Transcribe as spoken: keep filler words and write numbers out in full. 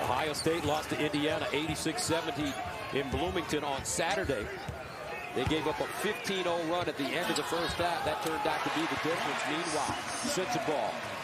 Ohio State lost to Indiana eighty-six seventy in Bloomington on Saturday. They gave up a fifteen oh run at the end of the first half. That turned out to be the difference. Meanwhile, Sensabaugh